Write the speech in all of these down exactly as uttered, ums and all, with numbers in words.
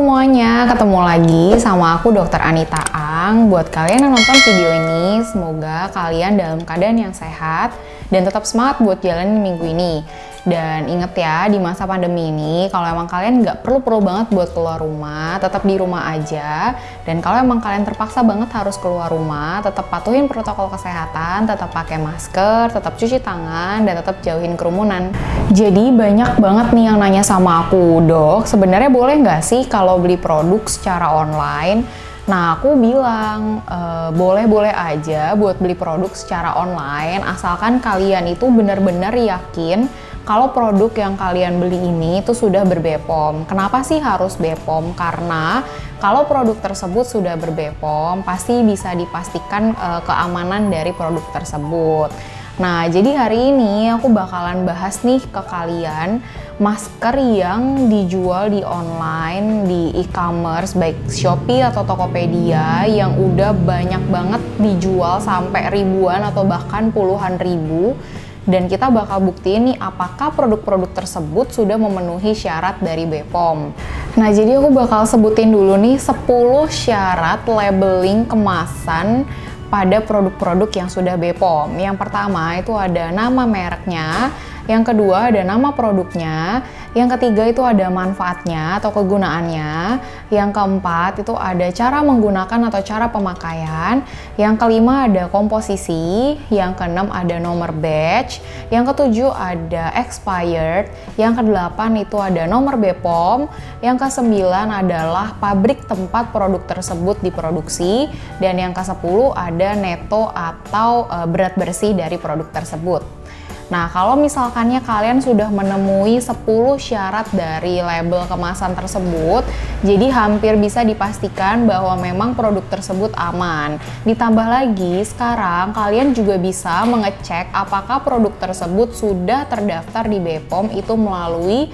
semuanya, ketemu lagi sama aku Dokter Anita Ang. Buat kalian yang nonton video ini, semoga kalian dalam keadaan yang sehat dan tetap semangat buat jalanin minggu ini. Dan inget ya, di masa pandemi ini, kalau emang kalian nggak perlu-perlu banget buat keluar rumah, tetap di rumah aja. Dan kalau emang kalian terpaksa banget harus keluar rumah, tetap patuhin protokol kesehatan, tetap pakai masker, tetap cuci tangan, dan tetap jauhin kerumunan. Jadi banyak banget nih yang nanya sama aku, Dok, sebenarnya boleh nggak sih kalau beli produk secara online? Nah, aku bilang e, boleh-boleh aja buat beli produk secara online, asalkan kalian itu benar-benar yakin kalau produk yang kalian beli ini itu sudah ber-B P O M. Kenapa sih harus B P O M? Karena kalau produk tersebut sudah ber-B P O M, pasti bisa dipastikan e, keamanan dari produk tersebut. Nah, jadi hari ini aku bakalan bahas nih ke kalian masker yang dijual di online, di e-commerce, baik Shopee atau Tokopedia yang udah banyak banget dijual sampai ribuan atau bahkan puluhan ribu. Dan kita bakal buktiin nih apakah produk-produk tersebut sudah memenuhi syarat dari B P O M. Nah, jadi aku bakal sebutin dulu nih sepuluh syarat labeling kemasan pada produk-produk yang sudah B P O M. Yang pertama itu ada nama mereknya, yang kedua ada nama produknya, yang ketiga itu ada manfaatnya atau kegunaannya, yang keempat itu ada cara menggunakan atau cara pemakaian, yang kelima ada komposisi, yang keenam ada nomor batch, yang ketujuh ada expired, yang kedelapan itu ada nomor B P O M, yang kesembilan adalah pabrik tempat produk tersebut diproduksi, dan yang kesepuluh ada neto atau e, berat bersih dari produk tersebut. Nah, kalau misalkannya kalian sudah menemui sepuluh syarat dari label kemasan tersebut, jadi hampir bisa dipastikan bahwa memang produk tersebut aman. Ditambah lagi, sekarang kalian juga bisa mengecek apakah produk tersebut sudah terdaftar di B P O M itu melalui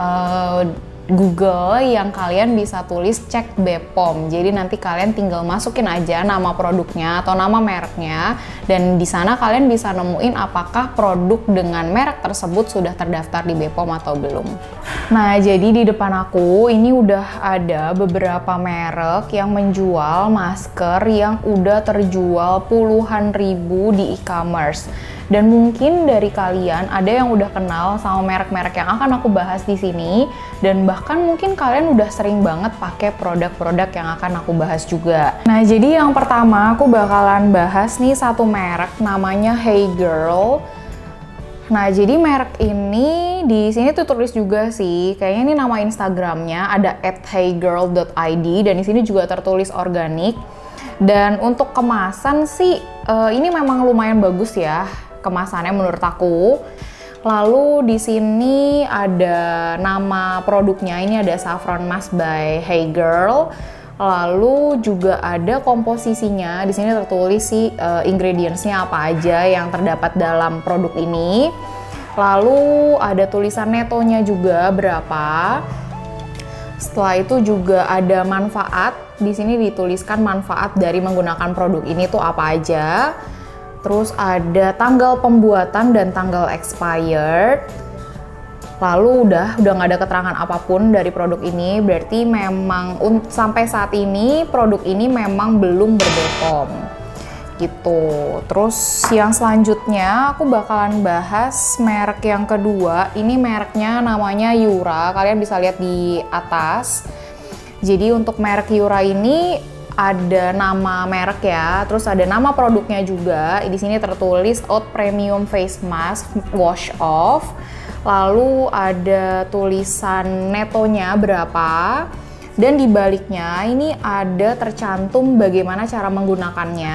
uh, Google yang kalian bisa tulis cek B P O M. Jadi nanti kalian tinggal masukin aja nama produknya atau nama mereknya, dan di sana kalian bisa nemuin apakah produk dengan merek tersebut sudah terdaftar di B P O M atau belum. Nah, jadi di depan aku ini udah ada beberapa merek yang menjual masker yang udah terjual puluhan ribu di e-commerce. Dan mungkin dari kalian ada yang udah kenal sama merek-merek yang akan aku bahas di sini, dan bahkan mungkin kalian udah sering banget pakai produk-produk yang akan aku bahas juga. Nah, jadi yang pertama aku bakalan bahas nih satu merek namanya Hey Girl. Nah, jadi merek ini di sini tuh tulis juga sih, kayaknya ini nama Instagramnya ada at hey girl dot i d, dan di sini juga tertulis organik. Dan untuk kemasan sih uh, ini memang lumayan bagus ya kemasannya menurut aku. Lalu di sini ada nama produknya, ini ada Saffron Mask by Hey Girl. Lalu juga ada komposisinya, di sini tertulis sih uh, ingredientsnya apa aja yang terdapat dalam produk ini. Lalu ada tulisan netonya juga berapa. Setelah itu juga ada manfaat, di sini dituliskan manfaat dari menggunakan produk ini tuh apa aja. Terus ada tanggal pembuatan dan tanggal expired. Lalu udah udah nggak ada keterangan apapun dari produk ini, berarti memang um, sampai saat ini produk ini memang belum ber-B P O M gitu. Terus yang selanjutnya aku bakalan bahas merek yang kedua. Ini mereknya namanya Yura, kalian bisa lihat di atas. Jadi untuk merek Yura ini ada nama merek ya, terus ada nama produknya juga. Di sini tertulis Oat Premium Face Mask Wash Off. Lalu ada tulisan netonya berapa, dan di baliknya ini ada tercantum bagaimana cara menggunakannya.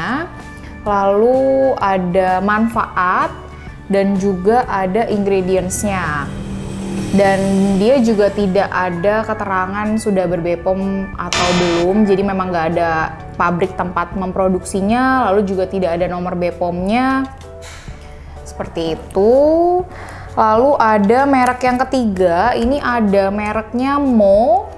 Lalu ada manfaat dan juga ada ingredientsnya. Dan dia juga tidak ada keterangan sudah ber-B P O M atau belum, jadi memang nggak ada pabrik tempat memproduksinya, lalu juga tidak ada nomor B P O M-nya. Seperti itu. Lalu ada merek yang ketiga, ini ada mereknya Mo.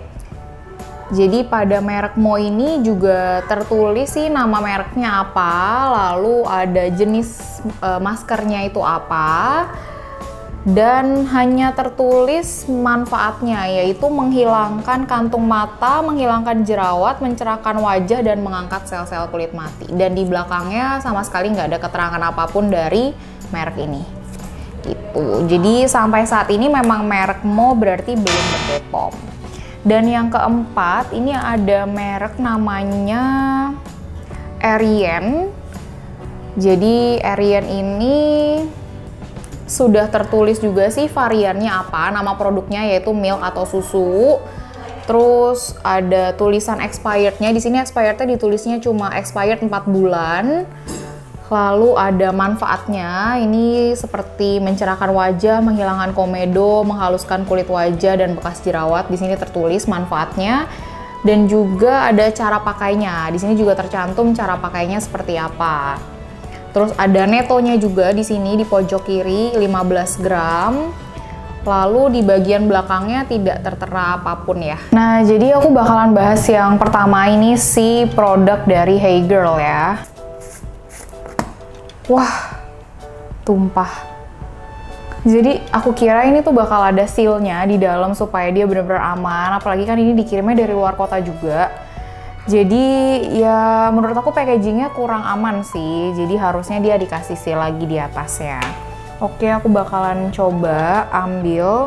Jadi pada merek Mo ini juga tertulis sih nama mereknya apa, lalu ada jenis e, maskernya itu apa. dan hanya tertulis manfaatnya, yaitu menghilangkan kantung mata, menghilangkan jerawat, mencerahkan wajah, dan mengangkat sel-sel kulit mati. Dan di belakangnya sama sekali nggak ada keterangan apapun dari merek ini. Gitu. Jadi sampai saat ini memang merek Mo berarti belum ber B P O M. Dan yang keempat, ini ada merek namanya Ariane. Jadi Ariane ini sudah tertulis juga sih variannya apa, nama produknya yaitu milk atau susu. Terus ada tulisan expirednya, di sini expirednya ditulisnya cuma expired empat bulan. Lalu ada manfaatnya, ini seperti mencerahkan wajah, menghilangkan komedo, menghaluskan kulit wajah dan bekas jerawat. Di sini tertulis manfaatnya dan juga ada cara pakainya. Di sini juga tercantum cara pakainya seperti apa. Terus ada netonya juga di sini di pojok kiri lima belas gram. Lalu di bagian belakangnya tidak tertera apapun ya. Nah, jadi aku bakalan bahas yang pertama ini si produk dari Hey Girl ya. Wah, tumpah. Jadi aku kira ini tuh bakal ada sealnya di dalam supaya dia benar-benar aman. Apalagi kan ini dikirimnya dari luar kota juga. Jadi ya menurut aku packagingnya kurang aman sih. Jadi harusnya dia dikasih seal lagi di atasnya. Oke, aku bakalan coba ambil.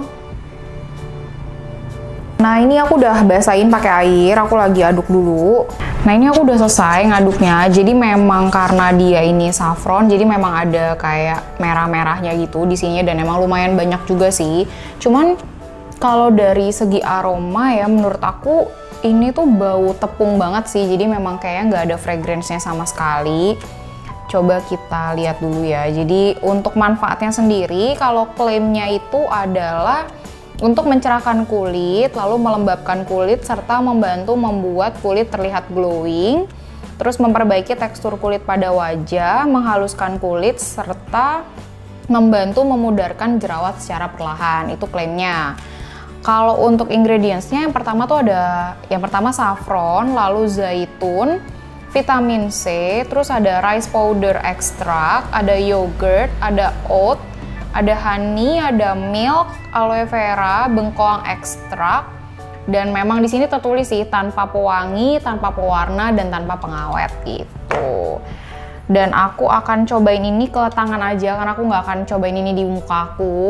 Nah, ini aku udah basahin pakai air. Aku lagi aduk dulu. Nah, ini aku udah selesai ngaduknya. Jadi memang karena dia ini saffron, jadi memang ada kayak merah-merahnya gitu di sini dan emang lumayan banyak juga sih. Cuman kalau dari segi aroma ya menurut aku ini tuh bau tepung banget sih, jadi memang kayaknya nggak ada fragrance-nya sama sekali. Coba kita lihat dulu ya. Jadi untuk manfaatnya sendiri, kalau klaimnya itu adalah untuk mencerahkan kulit, lalu melembabkan kulit, serta membantu membuat kulit terlihat glowing, terus memperbaiki tekstur kulit pada wajah, menghaluskan kulit, serta membantu memudarkan jerawat secara perlahan. Itu klaimnya. Kalau untuk ingredientsnya, yang pertama tuh ada, yang pertama saffron, lalu zaitun, vitamin C, terus ada rice powder extract, ada yogurt, ada oat, ada honey, ada milk, aloe vera, bengkoang extract, dan memang di sini tertulis sih tanpa pewangi, tanpa pewarna, dan tanpa pengawet gitu. Dan aku akan cobain ini ke tangan aja, karena aku nggak akan cobain ini di muka aku.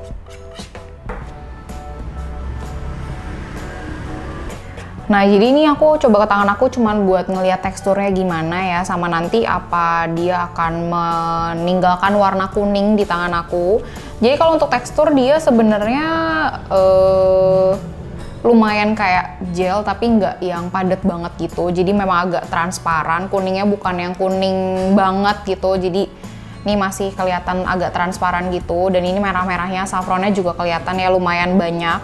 Nah, jadi ini aku coba ke tangan aku cuman buat ngeliat teksturnya gimana ya, sama nanti apa dia akan meninggalkan warna kuning di tangan aku. Jadi kalau untuk tekstur dia sebenarnya uh, lumayan kayak gel, tapi nggak yang padat banget gitu. Jadi memang agak transparan, kuningnya bukan yang kuning banget gitu. Jadi ini masih kelihatan agak transparan gitu. Dan ini merah-merahnya, saffronnya juga kelihatan ya lumayan banyak.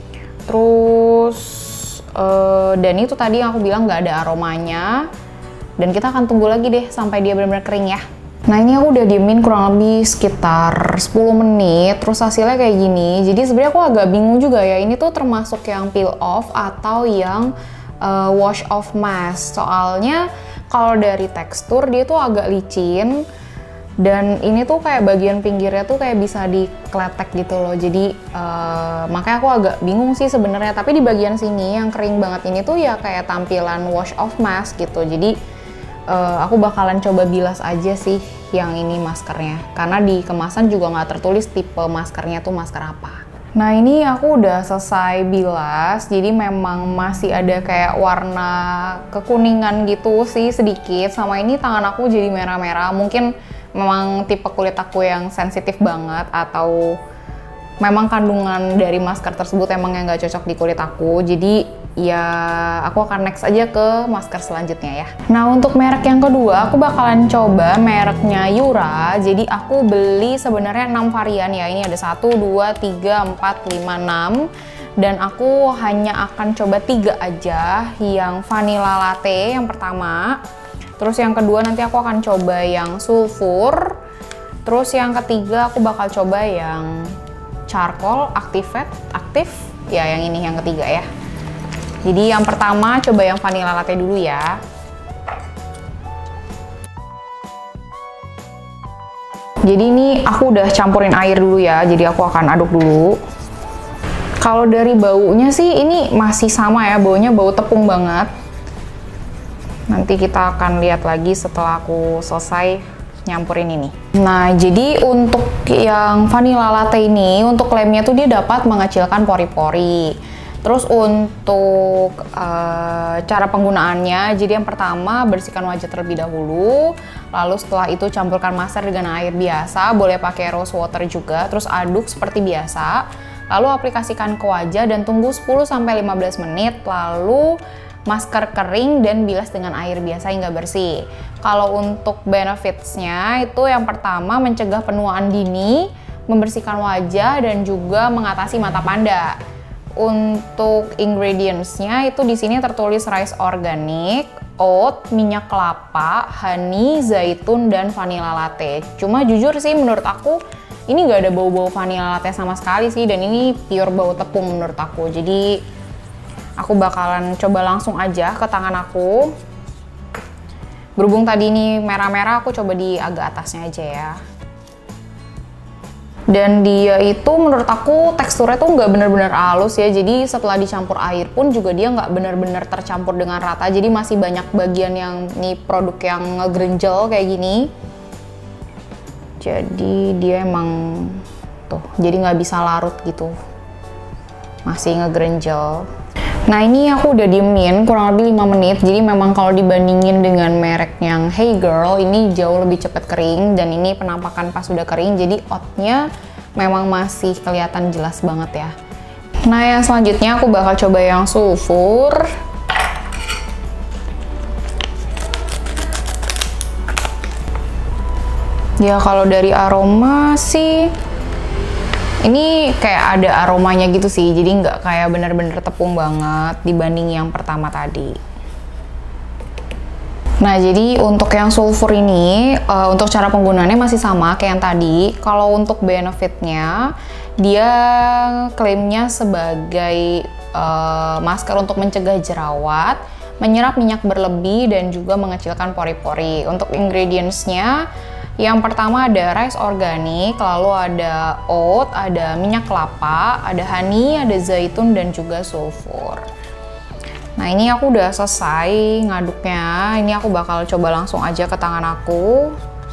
Terus Uh, dan itu tadi yang aku bilang nggak ada aromanya, dan kita akan tunggu lagi deh sampai dia benar-benar kering ya. Nah, ini aku udah diemin kurang lebih sekitar sepuluh menit, terus hasilnya kayak gini. Jadi sebenarnya aku agak bingung juga ya, ini tuh termasuk yang peel off atau yang uh, wash off mask. Soalnya kalau dari tekstur dia tuh agak licin, dan ini tuh kayak bagian pinggirnya tuh kayak bisa dikletek gitu loh. Jadi uh, makanya aku agak bingung sih sebenarnya. Tapi di bagian sini yang kering banget ini tuh ya kayak tampilan wash off mask gitu. Jadi uh, aku bakalan coba bilas aja sih yang ini maskernya. Karena di kemasan juga nggak tertulis tipe maskernya tuh masker apa. Nah, ini aku udah selesai bilas. Jadi memang masih ada kayak warna kekuningan gitu sih sedikit. Sama ini tangan aku jadi merah-merah. Mungkin memang tipe kulit aku yang sensitif banget, atau memang kandungan dari masker tersebut emang yang nggak cocok di kulit aku. Jadi ya aku akan next aja ke masker selanjutnya ya. Nah, untuk merek yang kedua aku bakalan coba mereknya Yura. Jadi aku beli sebenarnya enam varian ya. Ini ada satu, dua, tiga, empat, lima, enam. Dan aku hanya akan coba tiga aja. Yang vanilla latte yang pertama. Terus yang kedua nanti aku akan coba yang sulfur. Terus yang ketiga aku bakal coba yang charcoal activate aktif. Ya, yang ini yang ketiga ya. Jadi yang pertama coba yang vanilla latte dulu ya. Jadi ini aku udah campurin air dulu ya, jadi aku akan aduk dulu. Kalau dari baunya sih ini masih sama ya, baunya bau tepung banget. Nanti kita akan lihat lagi setelah aku selesai nyampurin ini. Nah, jadi untuk yang vanilla latte ini, untuk klaimnya tuh dia dapat mengecilkan pori-pori. Terus untuk uh, cara penggunaannya, jadi yang pertama bersihkan wajah terlebih dahulu, lalu setelah itu campurkan masker dengan air biasa, boleh pakai rose water juga, terus aduk seperti biasa, lalu aplikasikan ke wajah dan tunggu sepuluh sampai lima belas menit, lalu masker kering dan bilas dengan air biasa hingga bersih. Kalau untuk benefitsnya itu yang pertama mencegah penuaan dini, membersihkan wajah dan juga mengatasi mata panda. Untuk ingredientsnya itu di sini tertulis rice organic, oat, minyak kelapa, honey, zaitun, dan vanilla latte. Cuma jujur sih menurut aku ini nggak ada bau-bau vanilla latte sama sekali sih, dan ini pure bau tepung menurut aku. Jadi aku bakalan coba langsung aja ke tangan aku. Berhubung tadi ini merah-merah, aku coba di agak atasnya aja ya. Dan dia itu menurut aku teksturnya tuh nggak bener-bener halus ya, jadi setelah dicampur air pun juga dia nggak bener-bener tercampur dengan rata, jadi masih banyak bagian yang nih produk yang ngegrenjel kayak gini. Jadi dia emang tuh, jadi nggak bisa larut gitu, masih ngegrenjel. Nah, ini aku udah diemin kurang lebih lima menit, jadi memang kalau dibandingin dengan merek yang Hey Girl, ini jauh lebih cepat kering, dan ini penampakan pas udah kering, jadi oatnya memang masih kelihatan jelas banget ya. Nah, yang selanjutnya aku bakal coba yang sulfur. Ya, kalau dari aroma sih ini kayak ada aromanya gitu sih, jadi nggak kayak bener-bener tepung banget dibanding yang pertama tadi. Nah, jadi untuk yang sulfur ini, uh, untuk cara penggunaannya masih sama kayak yang tadi. Kalau untuk benefitnya, dia klaimnya sebagai uh, masker untuk mencegah jerawat, menyerap minyak berlebih, dan juga mengecilkan pori-pori. Untuk ingredientsnya, yang pertama ada rice organic, lalu ada oat, ada minyak kelapa, ada honey, ada zaitun, dan juga sulfur. Nah, ini aku udah selesai ngaduknya. Ini aku bakal coba langsung aja ke tangan aku.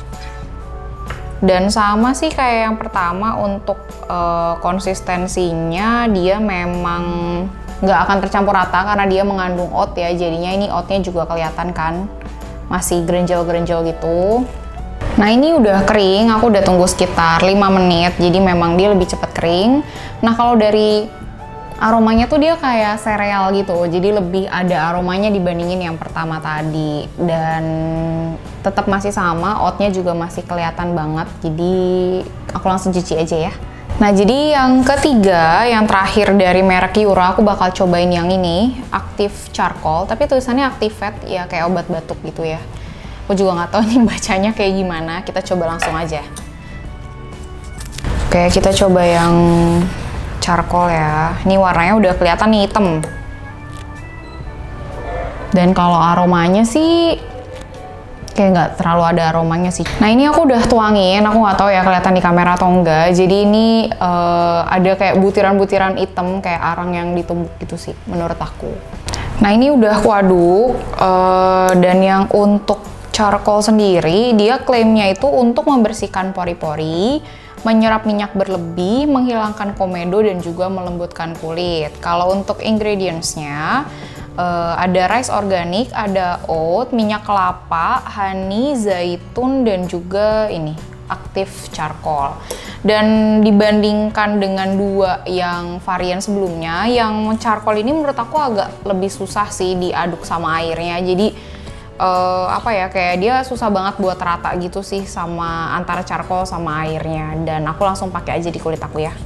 Dan sama sih kayak yang pertama, untuk uh, konsistensinya dia memang nggak akan tercampur rata karena dia mengandung oat ya. Jadinya ini oatnya juga kelihatan kan, masih grenjel-grenjel gitu. Nah, ini udah kering, aku udah tunggu sekitar lima menit, jadi memang dia lebih cepat kering. Nah, kalau dari aromanya tuh dia kayak sereal gitu, jadi lebih ada aromanya dibandingin yang pertama tadi. Dan tetap masih sama, oatnya juga masih kelihatan banget, jadi aku langsung cuci aja ya. Nah, jadi yang ketiga, yang terakhir dari merek Yura, aku bakal cobain yang ini, Active Charcoal, tapi tulisannya Activate, ya kayak obat batuk gitu ya. Aku juga nggak tahu nih bacanya kayak gimana, kita coba langsung aja. Oke, kita coba yang charcoal ya. Ini warnanya udah kelihatan nih hitam. Dan kalau aromanya sih kayak nggak terlalu ada aromanya sih. Nah, ini aku udah tuangin, aku nggak tahu ya kelihatan di kamera atau enggak. Jadi ini uh, ada kayak butiran-butiran hitam kayak arang yang ditumbuk gitu sih menurut aku. Nah, ini udah aku aduk, uh, dan yang untuk charcoal sendiri, dia klaimnya itu untuk membersihkan pori-pori, menyerap minyak berlebih, menghilangkan komedo, dan juga melembutkan kulit. Kalau untuk ingredientsnya, uh, ada rice organic, ada oat, minyak kelapa, honey, zaitun, dan juga ini, active charcoal. Dan dibandingkan dengan dua yang varian sebelumnya, yang charcoal ini menurut aku agak lebih susah sih diaduk sama airnya. Jadi Uh, apa ya, kayak dia susah banget buat rata gitu sih sama antara charcoal sama airnya, dan aku langsung pakai aja di kulit aku ya.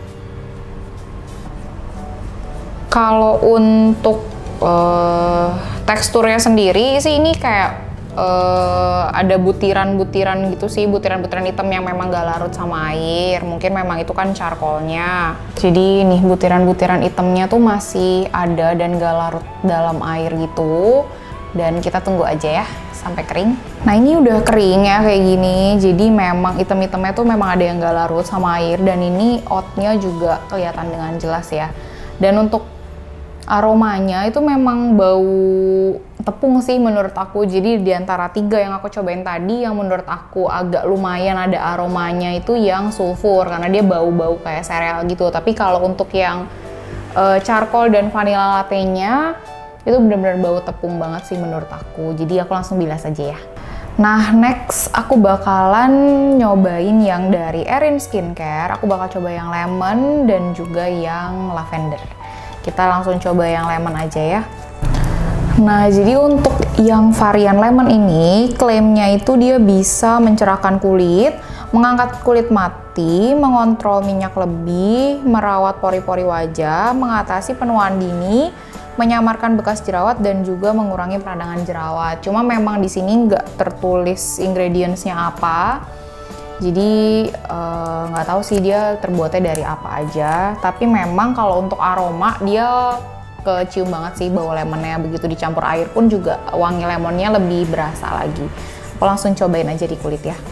Kalau untuk uh, teksturnya sendiri sih ini kayak uh, ada butiran-butiran gitu sih, butiran-butiran hitam yang memang gak larut sama air, mungkin memang itu kan charcoalnya. Jadi nih butiran-butiran hitamnya tuh masih ada dan gak larut dalam air gitu. Dan kita tunggu aja ya sampai kering. Nah ini udah kering ya kayak gini, jadi memang item-itemnya tuh memang ada yang nggak larut sama air, dan ini oatnya juga kelihatan dengan jelas ya. Dan untuk aromanya itu memang bau tepung sih menurut aku. Jadi di antara tiga yang aku cobain tadi, yang menurut aku agak lumayan ada aromanya itu yang sulfur, karena dia bau-bau kayak sereal gitu. Tapi kalau untuk yang uh, charcoal dan vanilla latte-nya itu benar-benar bau tepung banget sih menurut aku. Jadi aku langsung bilas aja ya. Nah next aku bakalan nyobain yang dari Erin Skincare. Aku bakal coba yang lemon dan juga yang lavender. Kita langsung coba yang lemon aja ya. Nah jadi untuk yang varian lemon ini, klaimnya itu dia bisa mencerahkan kulit, mengangkat kulit mati, mengontrol minyak lebih, merawat pori-pori wajah, mengatasi penuaan dini, menyamarkan bekas jerawat, dan juga mengurangi peradangan jerawat. Cuma memang di sini nggak tertulis ingredientsnya apa, jadi nggak uh, tahu sih dia terbuatnya dari apa aja. Tapi memang kalau untuk aroma dia kecium banget sih bau lemonnya. Begitu dicampur air pun juga wangi lemonnya lebih berasa lagi. Aku langsung cobain aja di kulit ya.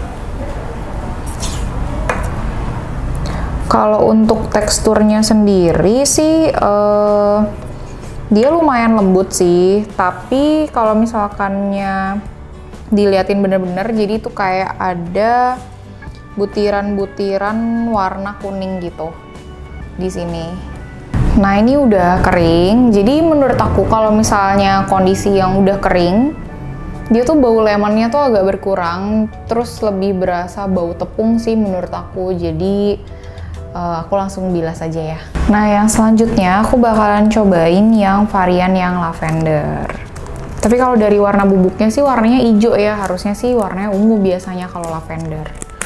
Kalau untuk teksturnya sendiri sih uh, dia lumayan lembut sih, tapi kalau misalkannya diliatin bener-bener, jadi itu kayak ada butiran-butiran warna kuning gitu di sini. Nah ini udah kering, jadi menurut aku kalau misalnya kondisi yang udah kering, dia tuh bau lemonnya tuh agak berkurang, terus lebih berasa bau tepung sih menurut aku. Jadi Uh, aku langsung bilas aja ya. Nah yang selanjutnya aku bakalan cobain yang varian yang lavender. Tapi kalau dari warna bubuknya sih warnanya hijau ya, harusnya sih warnanya ungu biasanya kalau lavender.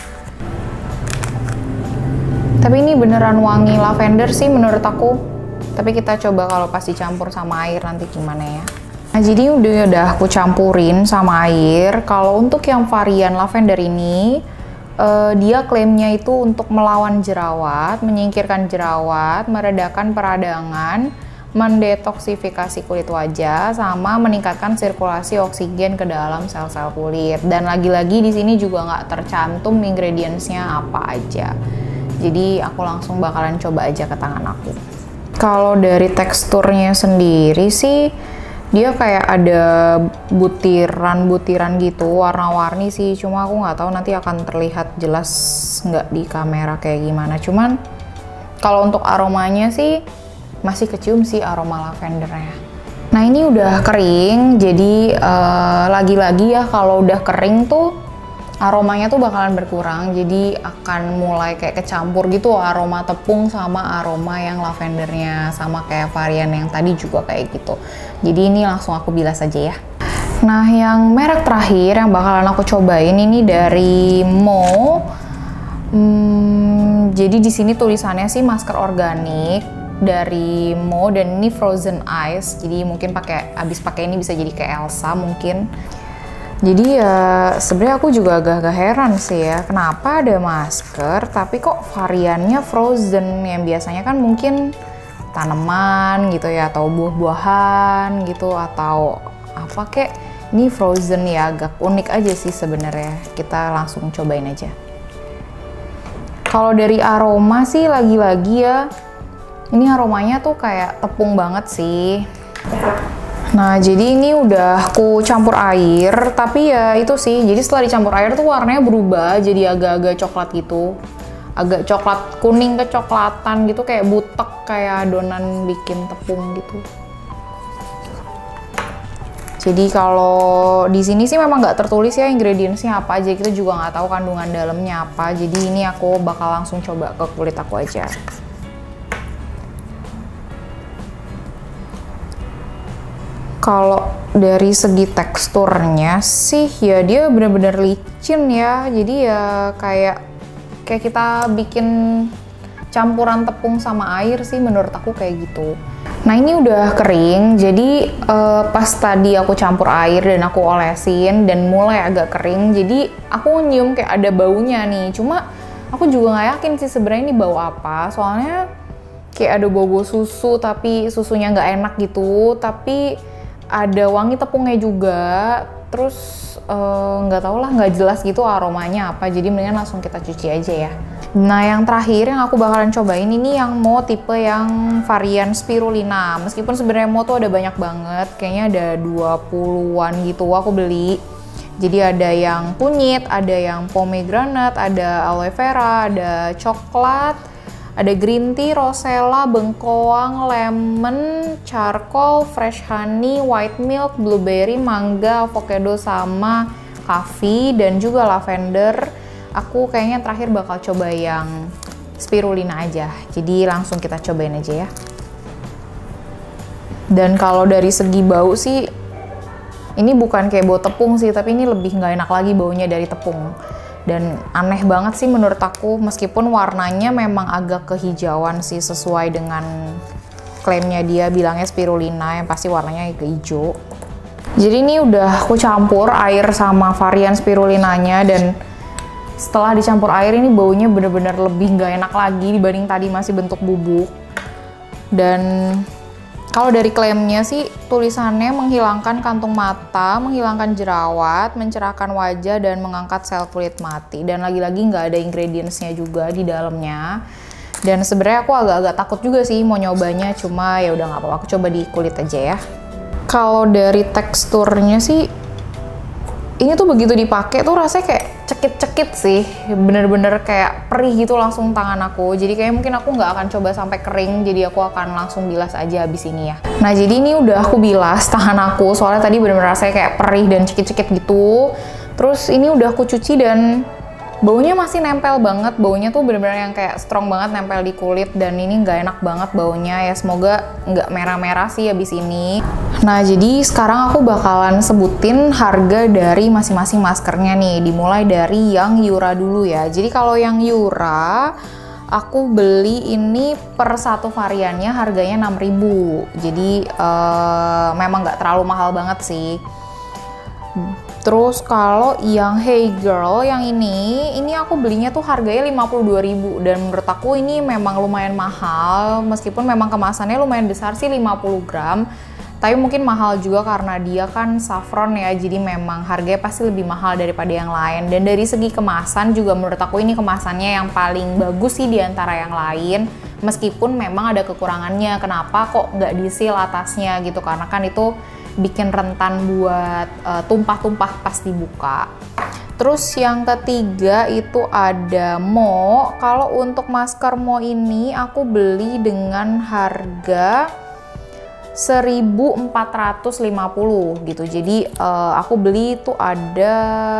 Tapi ini beneran wangi lavender sih menurut aku. Tapi kita coba kalau pas dicampur sama air nanti gimana ya. Nah jadi udah udah aku campurin sama air. Kalau untuk yang varian lavender ini, Uh, dia klaimnya itu untuk melawan jerawat, menyingkirkan jerawat, meredakan peradangan, mendetoksifikasi kulit wajah, sama meningkatkan sirkulasi oksigen ke dalam sel-sel kulit. Dan lagi-lagi di sini juga nggak tercantum ingredientsnya apa aja. Jadi aku langsung bakalan coba aja ke tangan aku. Kalau dari teksturnya sendiri sih dia kayak ada butiran-butiran gitu, warna-warni sih. Cuma aku nggak tahu nanti akan terlihat jelas nggak di kamera kayak gimana. Cuman kalau untuk aromanya sih masih kecium sih aroma lavendernya. Nah ini udah kering, jadi lagi-lagi uh, ya kalau udah kering tuh aromanya tuh bakalan berkurang. Jadi akan mulai kayak kecampur gitu aroma tepung sama aroma yang lavendernya, sama kayak varian yang tadi juga kayak gitu. Jadi ini langsung aku bilas aja ya. Nah yang merek terakhir yang bakalan aku cobain ini dari Mo. Hmm, jadi di sini tulisannya sih masker organik dari Mo, dan ini frozen ice. Jadi mungkin pakai abis pakai ini bisa jadi kayak Elsa mungkin. Jadi ya sebenarnya aku juga agak-agak heran sih ya, kenapa ada masker tapi kok variannya frozen, yang biasanya kan mungkin tanaman gitu ya, atau buah-buahan gitu, atau apa kek. Ini frozen ya, agak unik aja sih sebenarnya. Kita langsung cobain aja. Kalau dari aroma sih lagi-lagi ya, ini aromanya tuh kayak tepung banget sih. Nah jadi ini udah aku campur air, tapi ya itu sih, jadi setelah dicampur air tuh warnanya berubah jadi agak-agak coklat gitu, agak coklat kuning kecoklatan gitu, kayak butek, kayak adonan bikin tepung gitu. Jadi kalau di sini sih memang nggak tertulis ya ingredientsnya apa aja, kita juga nggak tahu kandungan dalamnya apa. Jadi ini aku bakal langsung coba ke kulit aku aja. Kalau dari segi teksturnya sih ya dia bener-bener licin ya, jadi ya kayak kayak kita bikin campuran tepung sama air sih menurut aku kayak gitu. Nah ini udah kering, jadi uh, pas tadi aku campur air dan aku olesin dan mulai agak kering, jadi aku nyium kayak ada baunya nih. Cuma aku juga nggak yakin sih sebenarnya ini bau apa, soalnya kayak ada bau-bau susu tapi susunya nggak enak gitu, tapi ada wangi tepungnya juga, terus nggak uh, tau lah, nggak jelas gitu aromanya apa, jadi mendingan langsung kita cuci aja ya. Nah yang terakhir yang aku bakalan cobain ini yang mo tipe yang varian spirulina. Meskipun sebenarnya mo tuh ada banyak banget, kayaknya ada dua puluhan gitu aku beli. Jadi ada yang kunyit, ada yang pomegranate, ada aloe vera, ada coklat, ada green tea, rosella, bengkoang, lemon, charcoal, fresh honey, white milk, blueberry, mangga, avocado, sama coffee, dan juga lavender. Aku kayaknya terakhir bakal coba yang spirulina aja. Jadi langsung kita cobain aja ya. Dan kalau dari segi bau sih, ini bukan kayak bau tepung sih, tapi ini lebih nggak enak lagi baunya dari tepung. Dan aneh banget sih menurut aku, meskipun warnanya memang agak kehijauan sih, sesuai dengan klaimnya dia, bilangnya spirulina, yang pasti warnanya ke hijau. Jadi ini udah aku campur air sama varian spirulinanya, dan setelah dicampur air ini baunya bener-bener lebih nggak enak lagi dibanding tadi masih bentuk bubuk. Dan kalau dari klaimnya sih tulisannya menghilangkan kantung mata, menghilangkan jerawat, mencerahkan wajah, dan mengangkat sel kulit mati. Dan lagi-lagi nggak ada ingredientsnya juga di dalamnya. Dan sebenarnya aku agak-agak takut juga sih mau nyobanya, cuma ya udah nggak apa-apa, aku coba di kulit aja ya. Kalau dari teksturnya sih, ini tuh begitu dipakai tuh rasanya kayak cekit-cekit sih, bener-bener kayak perih gitu langsung tangan aku. Jadi kayak mungkin aku nggak akan coba sampai kering, jadi aku akan langsung bilas aja abis ini ya. Nah jadi ini udah aku bilas tangan aku, soalnya tadi bener-bener rasanya kayak perih dan cekit-cekit gitu. Terus ini udah aku cuci dan baunya masih nempel banget, baunya tuh bener-bener yang kayak strong banget nempel di kulit, dan ini nggak enak banget baunya ya. Semoga nggak merah-merah sih abis ini. Nah jadi sekarang aku bakalan sebutin harga dari masing-masing maskernya nih, dimulai dari yang Yura dulu ya. Jadi kalau yang Yura aku beli ini per satu variannya harganya enam ribu, jadi uh, memang nggak terlalu mahal banget sih. Terus kalau yang Hey Girl yang ini, ini aku belinya tuh harganya lima puluh dua ribu, dan menurut aku ini memang lumayan mahal, meskipun memang kemasannya lumayan besar sih, lima puluh gram. Tapi mungkin mahal juga karena dia kan saffron ya, jadi memang harganya pasti lebih mahal daripada yang lain. Dan dari segi kemasan juga menurut aku ini kemasannya yang paling bagus sih di antara yang lain. Meskipun memang ada kekurangannya, kenapa kok nggak di-seal atasnya gitu, karena kan itu bikin rentan buat tumpah-tumpah uh, pas dibuka. Terus yang ketiga itu ada Mo. Kalau untuk masker Mo ini aku beli dengan harga seribu empat ratus lima puluh gitu. Jadi uh, aku beli itu ada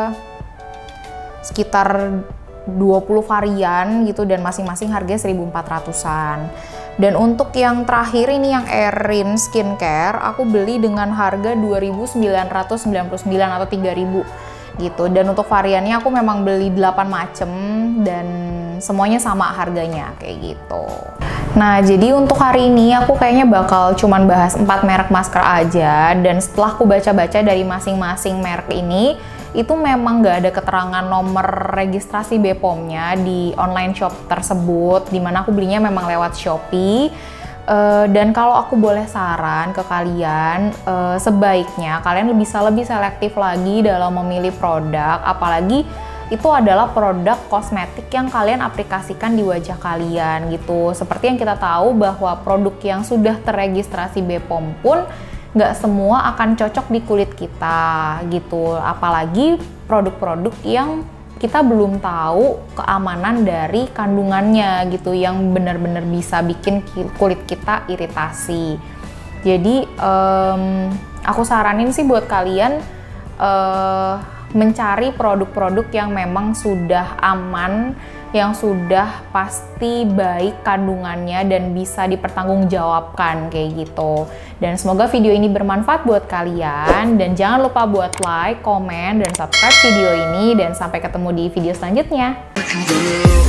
sekitar dua puluh varian gitu, dan masing-masing harganya seribu empat ratusan. Dan untuk yang terakhir ini yang Erin Skincare, aku beli dengan harga dua ribu sembilan ratus sembilan puluh sembilan atau tiga ribu gitu. Dan untuk variannya aku memang beli delapan macem, dan semuanya sama harganya kayak gitu. Nah jadi untuk hari ini aku kayaknya bakal cuman bahas empat merek masker aja, dan setelah aku baca-baca dari masing-masing merek ini, itu memang nggak ada keterangan nomor registrasi B P O M-nya di online shop tersebut, dimana aku belinya memang lewat Shopee. Uh, dan kalau aku boleh saran ke kalian, uh, sebaiknya kalian bisa lebih selektif lagi dalam memilih produk, apalagi itu adalah produk kosmetik yang kalian aplikasikan di wajah kalian gitu. Seperti yang kita tahu bahwa produk yang sudah terregistrasi B P O M pun nggak semua akan cocok di kulit kita gitu, apalagi produk-produk yang kita belum tahu keamanan dari kandungannya gitu, yang benar-benar bisa bikin kulit kita iritasi. Jadi um, aku saranin sih buat kalian uh, mencari produk-produk yang memang sudah aman, yang sudah pasti baik kandungannya dan bisa dipertanggungjawabkan kayak gitu. Dan semoga video ini bermanfaat buat kalian, dan jangan lupa buat like, komen, dan subscribe video ini, dan sampai ketemu di video selanjutnya.